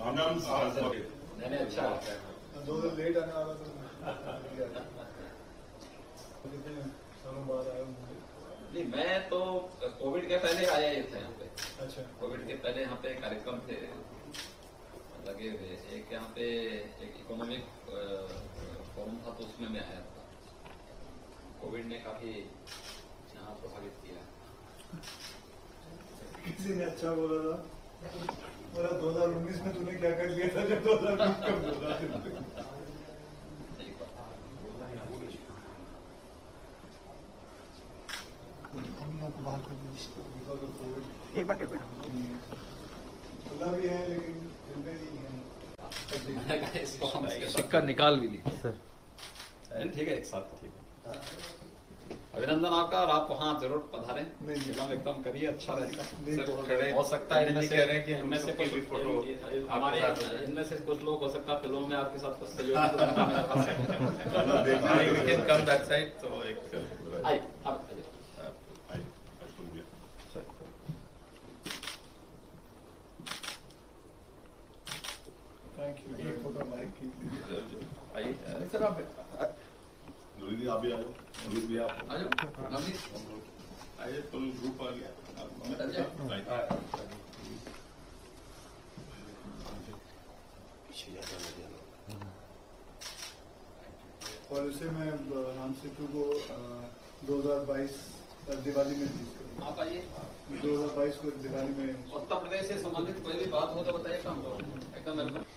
मैंने अच्छा दो दिन लेट आने वाला तो कितने सालों बाद आया हूँ। नहीं, मैं तो कोविड के पहले आया ही था यहाँ पे। अच्छा, कोविड के पहले यहाँ पे कार्यक्रम थे लगे हुए। एक यहाँ पे एक इकोनॉमिक फोरम था तो उसमें मैं आया था। कोविड ने काफी यहाँ प्रभावित किया। किसी ने अच्छा बोला था, बोला 2019 में तूने क्या कर लिया था जब 2020 का बोला। एक बार खुला भी है लेकिन जिंदा नहीं है। सिक्का निकाल भी ली सर। ठीक है, एक साथ ठीक है। अभिनंदन आपका, और आप वहाँ जरूर पधारें। फिल्म एकदम करिए, अच्छा रहेगा। हो सकता है इनमें से कुछ हमारे इनमें से कुछ लोग हो सकता है फिल्मों में आपके साथ सहयोग थैंक यू। एक फोटो माइक की सर। आप आप भी आ जाओ, भी आप आ जाओ। आइए, तुम ग्रुप आ गया। और इसे मैं राम सेतु को 2022 दिवाली में आप आइए। 2022 को दिवाली में उत्तर प्रदेश से संबंधित कोई भी बात हो तो बताइए, काम करो एकदम।